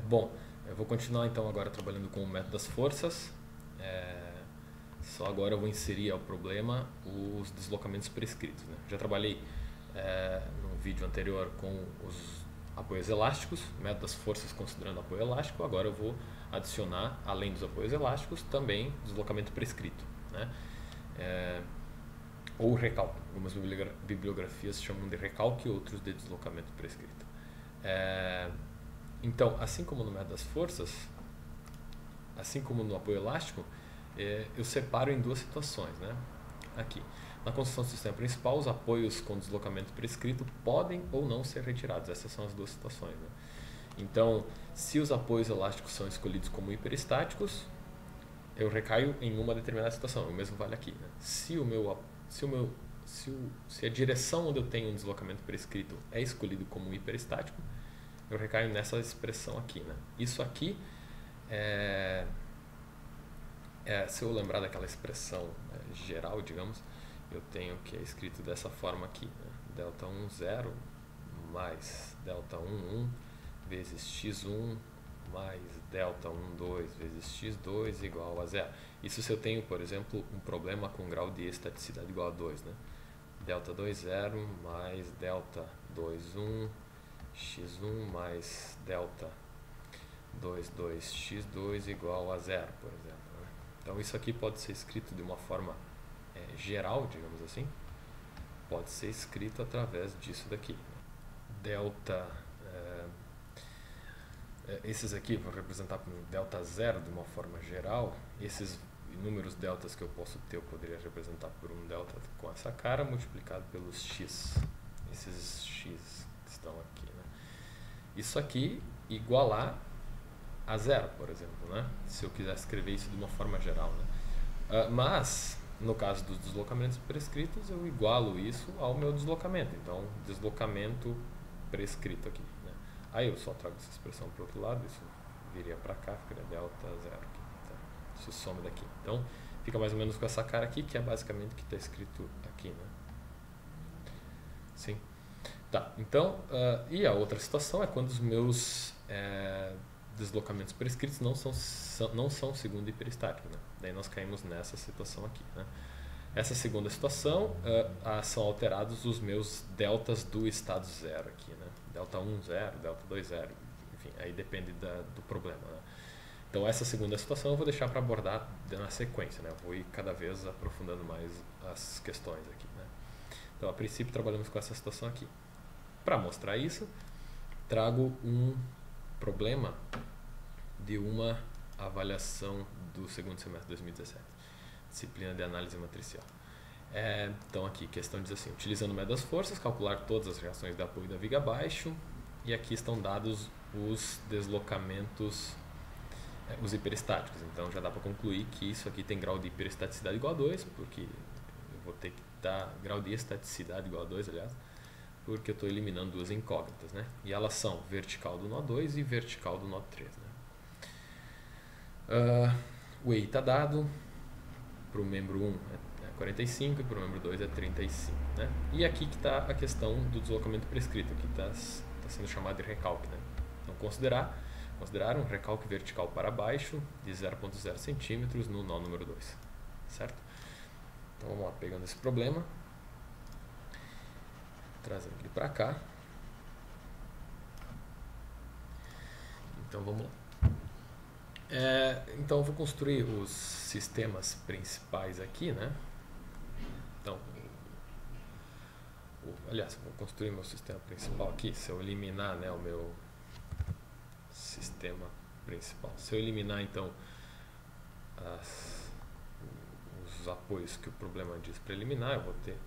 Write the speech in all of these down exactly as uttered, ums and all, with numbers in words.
bom, eu vou continuar então agora trabalhando com o método das forças. É, só agora eu vou inserir ao problema os deslocamentos prescritos, né? Já trabalhei é, no vídeo anterior com os apoios elásticos, método das forças considerando apoio elástico. Agora eu vou adicionar, além dos apoios elásticos, também deslocamento prescrito, né? É, ou recalque. Algumas bibliografias chamam de recalque, outros de deslocamento prescrito. É, então, assim como no método das forças, assim como no apoio elástico, é, eu separo em duas situações, né? Aqui, na construção do sistema principal, os apoios com deslocamento prescrito podem ou não ser retirados. Essas são as duas situações, né? Então, se os apoios elásticos são escolhidos como hiperestáticos, eu recaio em uma determinada situação. O mesmo vale aqui, né? Se o meu, se o meu, se, o, se a direção onde eu tenho um deslocamento prescrito é escolhido como hiperestático, eu recaio nessa expressão aqui, né? Isso aqui é, é se eu lembrar daquela expressão, né, geral, digamos, eu tenho que é escrito dessa forma aqui, né? Delta um, zero mais delta um, um vezes x um mais delta um, dois vezes x dois igual a zero. Isso se eu tenho, por exemplo, um problema com grau de estaticidade igual a dois, né? Delta dois, zero mais delta dois, um, x um mais delta dois, dois, x dois igual a zero, por exemplo, né? Então isso aqui pode ser escrito de uma forma é, geral, digamos assim. Pode ser escrito através disso daqui. Delta... É, esses aqui vou representar como delta zero de uma forma geral. Esses números deltas que eu posso ter, eu poderia representar por um delta com essa cara multiplicado pelos x. Esses x que estão aqui, né? Isso aqui igualar a zero, por exemplo, né? Se eu quiser escrever isso de uma forma geral, né? Uh, mas, no caso dos deslocamentos prescritos, eu igualo isso ao meu deslocamento. Então, deslocamento prescrito aqui, né? Aí eu só trago essa expressão para o outro lado, isso viria para cá, ficaria delta zero aqui, tá? Isso some daqui. Então, fica mais ou menos com essa cara aqui, que é basicamente o que está escrito aqui, né? Sim. Tá, então, uh, e a outra situação é quando os meus é, deslocamentos prescritos não são, são, não são segundo hiperestático, né? Daí nós caímos nessa situação aqui, né? Essa segunda situação, uh, são alterados os meus deltas do estado zero aqui, né? Delta um, zero, delta dois, zero, enfim, aí depende da, do problema, né? Então essa segunda situação eu vou deixar para abordar na sequência, né? Eu vou ir cada vez aprofundando mais as questões aqui, né? Então a princípio trabalhamos com essa situação aqui. Para mostrar isso, trago um problema de uma avaliação do segundo semestre de dois mil e dezessete, disciplina de análise matricial. É, então aqui, a questão diz assim: utilizando o método das forças, calcular todas as reações de apoio da viga abaixo, e aqui estão dados os deslocamentos, é, os hiperestáticos. Então já dá para concluir que isso aqui tem grau de hiperestaticidade igual a dois, porque eu vou ter que dar grau de estaticidade igual a dois, aliás, porque eu estou eliminando duas incógnitas, né? E elas são vertical do nó dois e vertical do nó três, né? Uh, o E I está dado, para o membro um é quarenta e cinco e para o membro dois é trinta e cinco, né? E aqui que está a questão do deslocamento prescrito, aqui está tá sendo chamado de recalque, né? Então considerar, considerar um recalque vertical para baixo de zero vírgula zero centímetros no nó número dois, certo? Então vamos lá, pegando esse problema, trazendo ele para cá. Então vamos lá. É, então eu vou construir os sistemas principais aqui, né? Então, o, aliás, eu vou construir meu sistema principal aqui. Se eu eliminar, né, o meu sistema principal, se eu eliminar então as, os apoios que o problema diz para eliminar, eu vou ter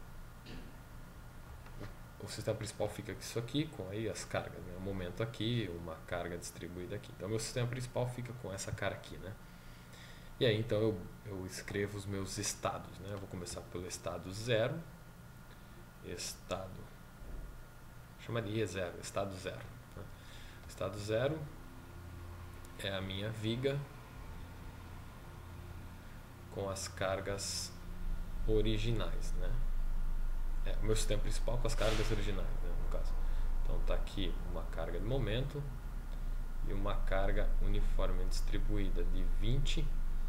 o sistema principal fica com isso aqui, com aí as cargas, né? Um momento aqui, uma carga distribuída aqui. Então, meu sistema principal fica com essa cara aqui, né? E aí, então, eu, eu escrevo os meus estados, né? Eu vou começar pelo estado zero. Estado... Chama de E zero, estado zero. Né? Estado zero é a minha viga com as cargas originais, né? É, o meu sistema principal com as cargas originais, né, no caso. Então está aqui uma carga de momento e uma carga uniforme distribuída de vinte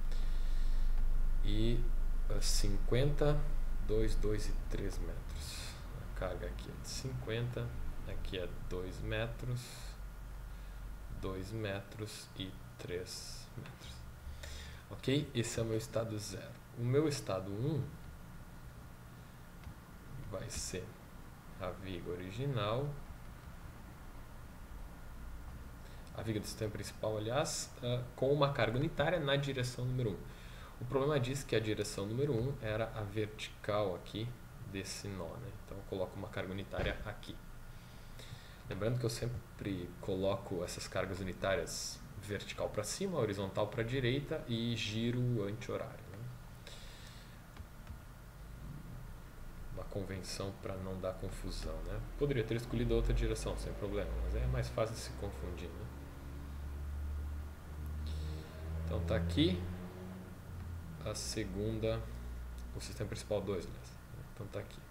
e cinquenta, dois, dois e três metros. A carga aqui é de cinquenta, aqui é dois metros, dois metros e três metros. Ok? Esse é o meu estado zero. O meu estado um vai ser a viga original, a viga do sistema principal, aliás, uh, com uma carga unitária na direção número um. O problema diz que a direção número um era a vertical aqui desse nó, né? Então eu coloco uma carga unitária aqui. Lembrando que eu sempre coloco essas cargas unitárias vertical para cima, horizontal para a direita e giro anti-horário, né? Uma convenção para não dar confusão, né? Poderia ter escolhido outra direção sem problema, mas é mais fácil de se confundir, né? Então tá aqui a segunda, o sistema principal dois, aliás. Então tá aqui.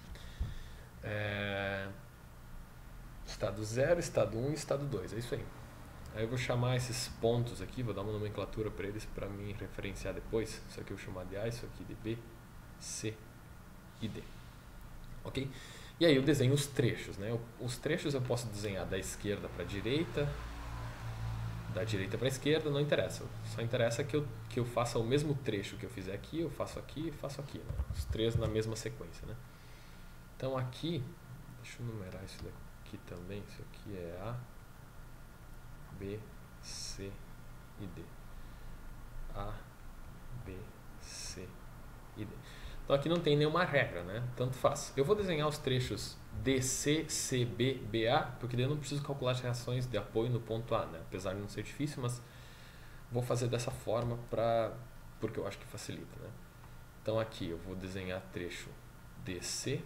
É, estado zero, estado um e estado dois, é isso aí. Aí eu vou chamar esses pontos aqui, vou dar uma nomenclatura para eles para mim referenciar depois. Isso aqui eu vou chamar de A, isso aqui de B, C e D. Ok? E aí eu desenho os trechos, né? Os trechos eu posso desenhar da esquerda para a direita, da direita para a esquerda, não interessa. Só interessa que eu, que eu faça o mesmo trecho que eu fizer aqui, eu faço aqui e faço aqui, né? Os três na mesma sequência, né? Então aqui, deixa eu numerar isso daqui também, isso aqui é A, B, C e D. A, B, C e D. Então aqui não tem nenhuma regra, né? Tanto faz. Eu vou desenhar os trechos D C, C B, B A, porque daí eu não preciso calcular as reações de apoio no ponto A, né? Apesar de não ser difícil, mas vou fazer dessa forma pra, porque eu acho que facilita, né? Então aqui eu vou desenhar trecho D C,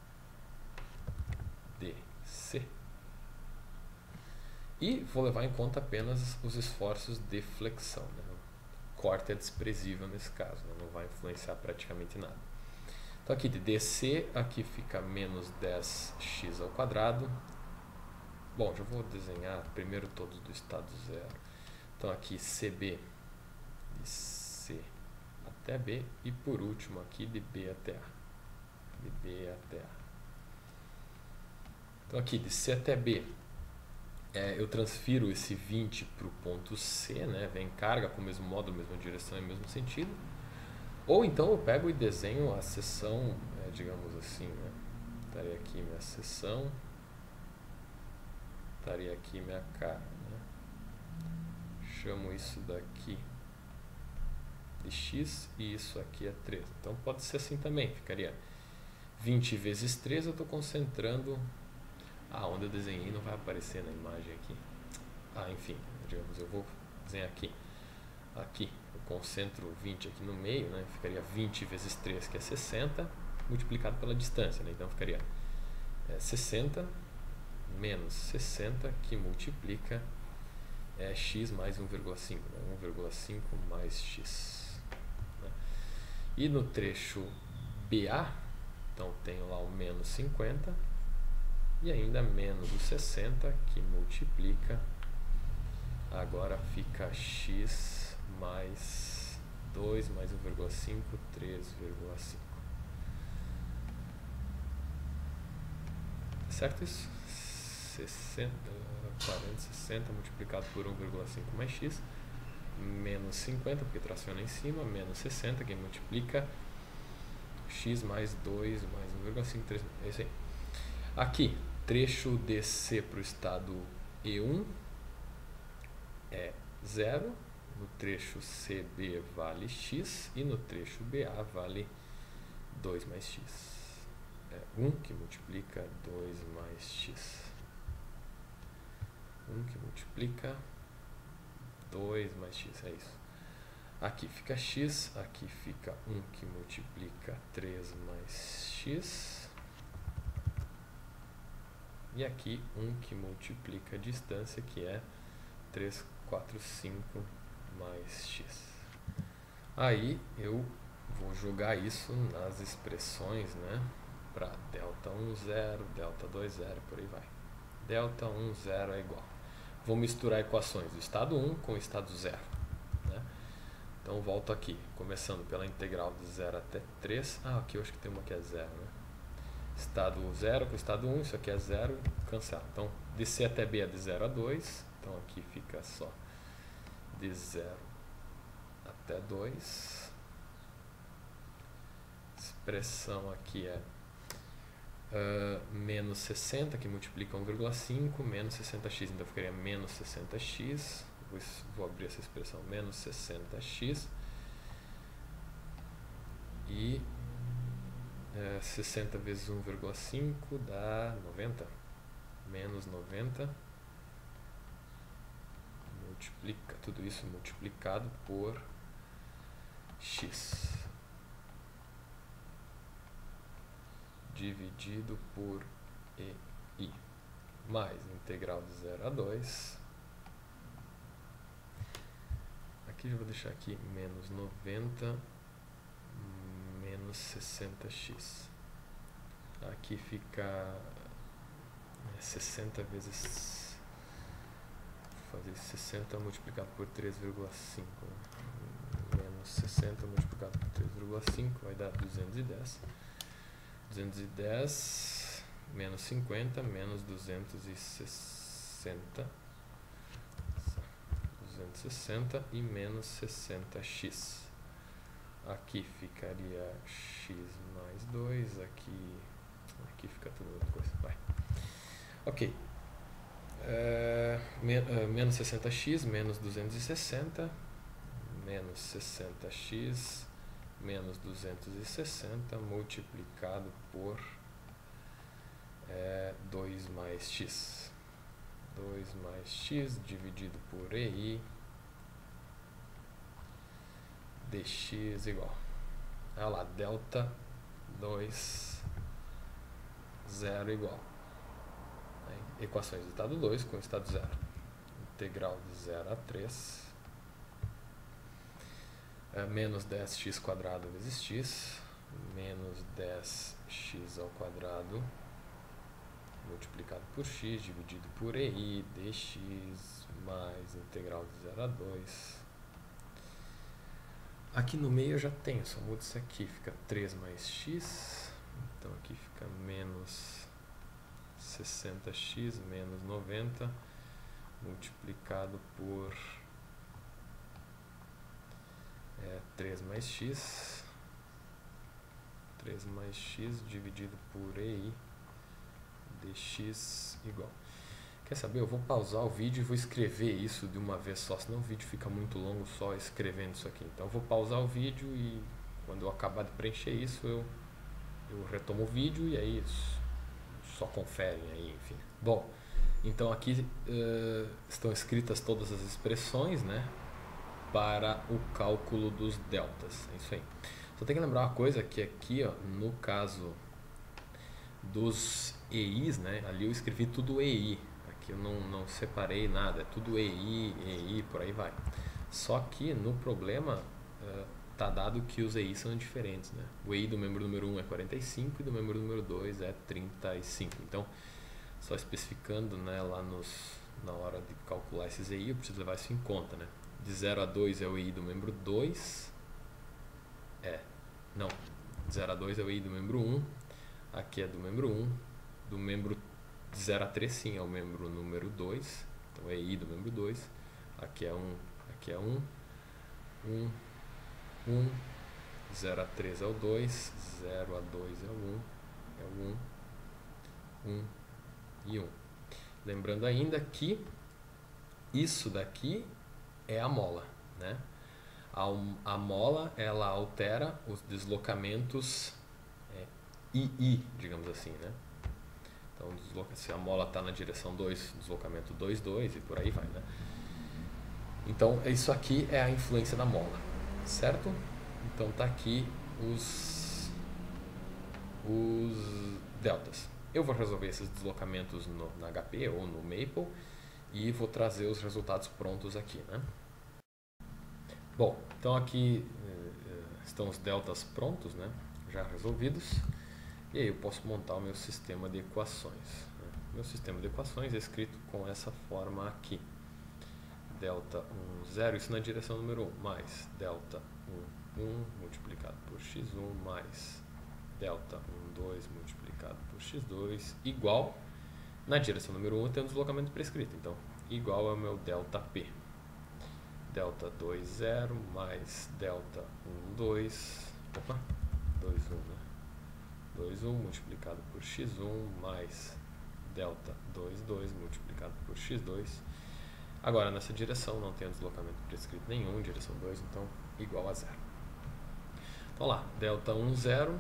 D C, e vou levar em conta apenas os esforços de flexão, né? O corte é desprezível nesse caso, né? Não vai influenciar praticamente nada. Então aqui de D C, aqui fica menos dez x ao quadrado. Bom, já vou desenhar primeiro todos do estado zero. Então aqui C B, de C até B, e por último aqui de B até A. De B até A. Então aqui de C até B, é, eu transfiro esse vinte para o ponto C, né? Vem carga com o mesmo módulo, mesma direção e mesmo sentido. Ou então eu pego e desenho a seção, é, digamos assim, né? Estaria aqui minha seção, estaria aqui minha carga, né? Chamo isso daqui de x e isso aqui é três. Então pode ser assim também, ficaria vinte vezes três, eu estou concentrando... Ah, onde eu desenhei não vai aparecer na imagem aqui. Ah, enfim, digamos, eu vou desenhar aqui. Aqui, eu concentro vinte aqui no meio, né? Ficaria vinte vezes três, que é sessenta, multiplicado pela distância, né? Então ficaria é, sessenta menos sessenta, que multiplica é, x mais um vírgula cinco, né? um vírgula cinco mais x. Né? E no trecho B A, então tenho lá o menos cinquenta, e ainda menos o sessenta, que multiplica, agora fica x mais dois mais um vírgula cinco, três vírgula cinco. Certo isso? sessenta, quarenta, sessenta multiplicado por um vírgula cinco mais x, menos cinquenta, porque traciona em cima, menos sessenta, que multiplica x mais dois mais um vírgula cinco, três, é isso aí. Aqui, trecho D C para o estado E um é zero, no trecho C B vale x e no trecho B A vale dois mais x. É um que multiplica dois mais x. um que multiplica dois mais x, é isso. Aqui fica x, aqui fica um que multiplica três mais x. E aqui um que multiplica a distância, que é três, quatro, cinco mais x. Aí eu vou jogar isso nas expressões, né? Para delta um, zero, delta dois, zero, por aí vai. Delta um, zero é igual. vou misturar equações do estado um com o estado zero. Né? Então volto aqui, começando pela integral de zero até três. Ah, aqui eu acho que tem uma que é zero. Né? Estado zero com estado um, isso aqui é zero, cancela. Então de C até B é de zero a dois. Então aqui fica só de zero até dois. Expressão aqui é uh, menos sessenta, que multiplica um vírgula cinco, menos sessenta x, então ficaria menos sessenta x. Vou, vou abrir essa expressão, menos sessenta x. E uh, sessenta vezes um vírgula cinco dá noventa. Menos noventa. Multiplica tudo isso multiplicado por x. Dividido por E I, mais integral de zero a dois. Aqui eu vou deixar aqui menos noventa menos sessenta x. Aqui fica sessenta vezes, vou fazer sessenta multiplicado por três vírgula cinco. Menos sessenta multiplicado por três vírgula cinco vai dar duzentos e dez. duzentos e dez menos cinquenta menos duzentos e sessenta. duzentos e sessenta e menos sessenta x. Aqui ficaria x mais dois. Aqui, aqui fica tudo outra coisa. Vai. Ok. É, men uh, menos sessenta x menos duzentos e sessenta. Menos sessenta x menos duzentos e sessenta multiplicado por é, dois mais x. dois mais x dividido por E I dx igual. Olha lá, delta dois, zero igual. Aí, equações do estado dois com o estado zero. Integral de zero a três. É, menos dez x quadrado vezes x, menos dez x ao quadrado, multiplicado por x, dividido por E I, dx, mais integral de zero a dois. Aqui no meio eu já tenho, só mudo isso aqui, fica três mais x, então aqui fica menos sessenta x menos noventa, multiplicado por É, três mais x, três mais x dividido por E I dx igual. Quer saber? Eu vou pausar o vídeo e vou escrever isso de uma vez só, senão o vídeo fica muito longo só escrevendo isso aqui. Então eu vou pausar o vídeo e quando eu acabar de preencher isso eu, eu retomo o vídeo e aí só conferem aí, enfim. Bom, então aqui uh, estão escritas todas as expressões, né? Para o cálculo dos deltas, é isso aí. Só tem que lembrar uma coisa, que aqui, ó, no caso dos E Is, né, ali eu escrevi tudo E I, aqui eu não, não separei nada, é tudo E I, E I, por aí vai. Só que no problema uh, tá dado que os E Is são diferentes, né? O E I do membro número um é quarenta e cinco e do membro número dois é trinta e cinco. Então, só especificando, né, lá nos, na hora de calcular esses E I, eu preciso levar isso em conta, né? De zero a dois é o E I do membro dois. É, não. De zero a dois é o E I do membro um. Aqui é do membro um. Do membro de zero a três, sim, é o membro número dois. Então é E I do membro dois. Aqui é um. Aqui é um. um. um. zero a três é o dois. zero a dois é o um. É o um. um e um. Lembrando ainda que isso daqui é a mola, né? A, a mola, ela altera os deslocamentos é, I I, digamos assim, né? Então, desloca, se a mola está na direção dois, deslocamento dois, dois e por aí vai, né? Então, isso aqui é a influência da mola, certo? Então, tá aqui os, os deltas. Eu vou resolver esses deslocamentos no, na H P ou no Maple e vou trazer os resultados prontos aqui, né? Bom, então aqui eh, estão os deltas prontos, né? Já resolvidos. E aí eu posso montar o meu sistema de equações, né? Meu sistema de equações é escrito com essa forma aqui. delta um, zero, isso na direção número um, mais delta um, um multiplicado por x um mais delta um, dois multiplicado por x dois igual, na direção número um eu tenho um deslocamento prescrito, então igual ao meu delta P. Delta dois, zero mais delta um, dois, opa, dois, um, né? dois, um multiplicado por x um mais delta dois, dois multiplicado por x dois. Agora, nessa direção não tem deslocamento prescrito nenhum, direção dois, então igual a zero. Então lá, delta um, zero.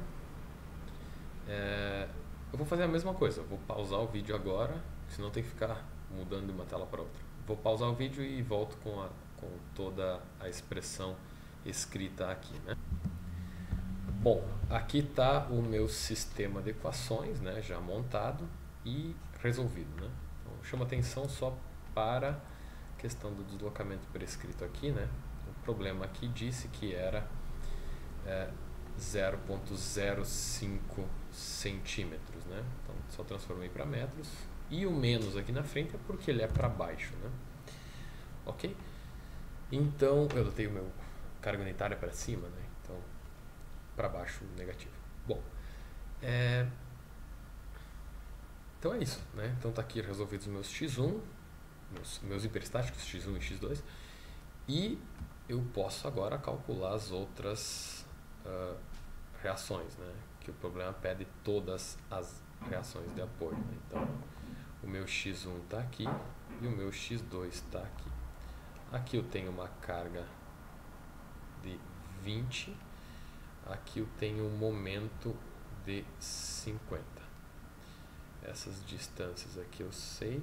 É, eu vou fazer a mesma coisa, eu vou pausar o vídeo agora, senão tem que ficar mudando de uma tela para outra. Vou pausar o vídeo e volto com, a, com toda a expressão escrita aqui, né? Bom, aqui está o meu sistema de equações, né, já montado e resolvido, né? Então, chama atenção só para a questão do deslocamento prescrito aqui, né? O problema aqui disse que era é, zero vírgula zero cinco centímetros, né? Então, só transformei para metros. E o menos aqui na frente é porque ele é para baixo, né? Ok? Então, eu botei o meu carga unitária para cima, né? Então, para baixo, negativo. Bom, é... então é isso, né? Então tá aqui resolvidos os meus x um, meus, meus hiperestáticos x um e x dois, e eu posso agora calcular as outras uh, reações, né? Que o problema pede todas as reações de apoio, né? Então, o meu x um está aqui e o meu x dois está aqui. Aqui eu tenho uma carga de vinte. Aqui eu tenho um momento de cinquenta. Essas distâncias aqui eu sei.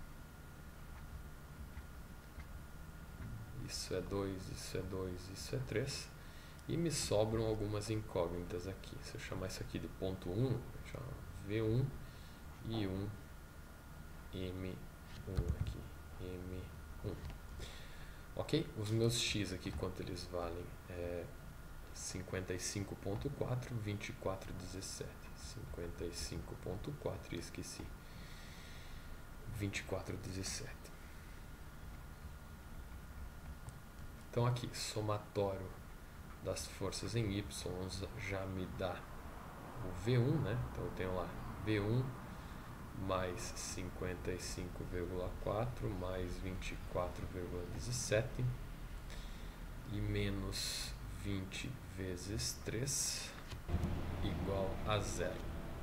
Isso é dois, isso é dois, isso é três. E me sobram algumas incógnitas aqui. Se eu chamar isso aqui de ponto um, eu chamo V um e um M um aqui. M um. Ok? Os meus x aqui, quanto eles valem? É cinquenta e cinco ponto quatro, vinte e quatro, dezessete. cinquenta e cinco ponto quatro, e esqueci. vinte e quatro, dezessete. Então aqui, somatório das forças em y já me dá o V um, né? Então eu tenho lá V um mais cinquenta e cinco vírgula quatro mais vinte e quatro vírgula dezessete e menos vinte vezes três igual a zero.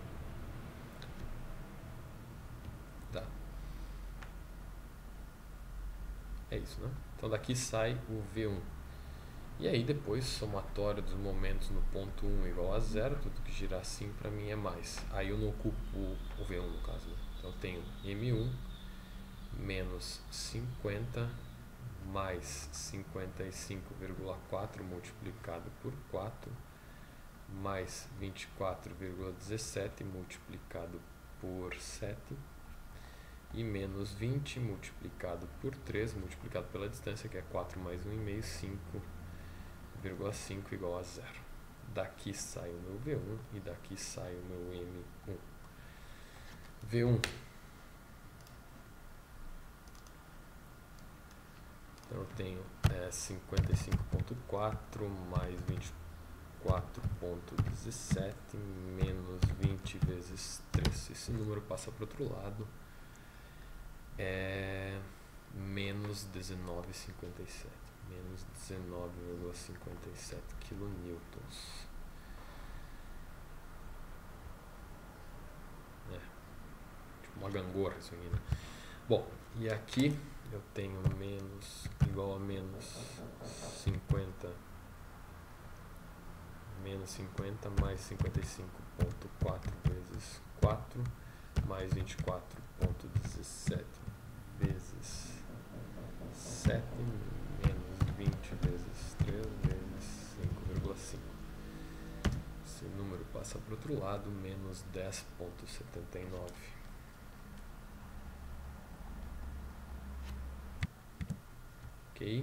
Tá. É isso, né? Então daqui sai o V um. E aí depois, somatório dos momentos no ponto um igual a zero, tudo que girar assim para mim é mais. Aí eu não ocupo o V um no caso, né? Então eu tenho M um menos cinquenta mais cinquenta e cinco vírgula quatro multiplicado por quatro mais vinte e quatro vírgula dezessete multiplicado por sete e menos vinte multiplicado por três multiplicado pela distância, que é quatro mais um vírgula cinco, cinco vírgula cinco igual a zero. Daqui sai o meu V um e daqui sai o meu M um. V um. Então eu tenho é, cinquenta e cinco ponto quatro mais vinte e quatro ponto dezessete menos vinte vezes três. Esse número passa para o outro lado. É menos dezenove vírgula cinquenta e sete. Menos dezenove vírgula cinquenta e sete quilonewtons. É, tipo uma gangorra isso aqui, né? Bom, e aqui eu tenho menos, igual a menos cinquenta, menos cinquenta mais cinquenta e cinco ponto quatro vezes quatro, mais vinte e quatro ponto dezessete vezes sete, menos vinte vezes três vezes cinco vírgula cinco. Esse número passa para o outro lado, menos dez ponto setenta e nove. Ok?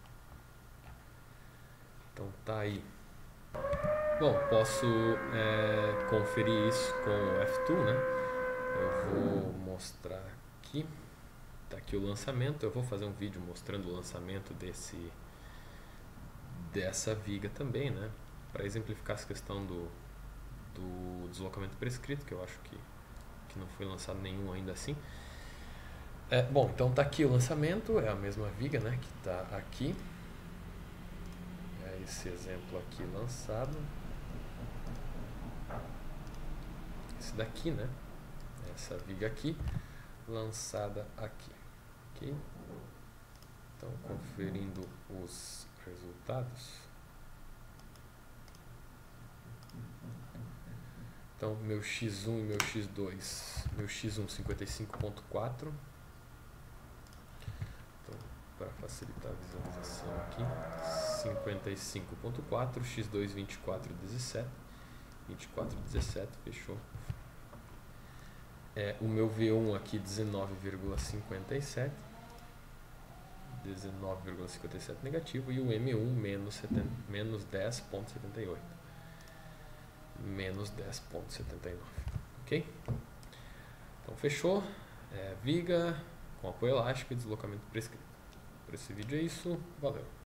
Então tá aí. Bom, posso é, conferir isso com o F dois, né? Eu vou mostrar aqui. tá aqui o lançamento. Eu vou fazer um vídeo mostrando o lançamento desse dessa viga também, né? Para exemplificar essa questão do, do deslocamento prescrito, que eu acho que, que não foi lançado nenhum ainda assim. É, bom, então tá aqui o lançamento, é a mesma viga, né, que tá aqui. É esse exemplo aqui lançado. Esse daqui, né? Essa viga aqui, lançada aqui. Ok? Então, conferindo os resultados. Então, meu x um e meu x dois. Meu x um cinquenta e cinco ponto quatro. Então, para facilitar a visualização aqui, cinquenta e cinco ponto quatro, x dois vinte e quatro vírgula dezessete. vinte e quatro vírgula dezessete, fechou. É, o meu V um aqui, dezenove vírgula cinquenta e sete. dezenove vírgula cinquenta e sete negativo. E o M um, menos, menos dez vírgula setenta e oito. Menos dez vírgula setenta e nove. Ok? Então, fechou. É, viga com apoio elástico e deslocamento prescrito. Por esse vídeo é isso. Valeu.